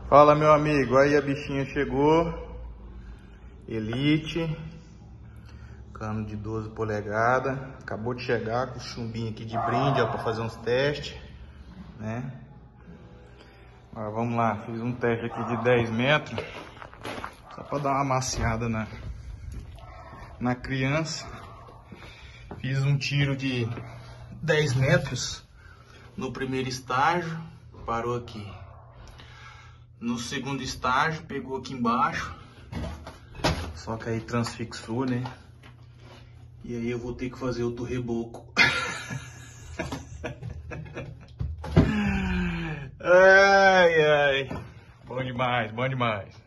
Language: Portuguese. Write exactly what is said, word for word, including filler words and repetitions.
Fala, meu amigo, aí a bichinha chegou, Elite, cano de doze polegadas, acabou de chegar com o chumbinho aqui de brinde, ó, para fazer uns testes, né? Agora vamos lá, fiz um teste aqui de dez metros, só para dar uma amaciada na, na criança. Fiz um tiro de dez metros no primeiro estágio, parou aqui. No segundo estágio, pegou aqui embaixo, só que aí transfixou, né? E aí eu vou ter que fazer outro reboco. Ai, ai. Bom demais, bom demais.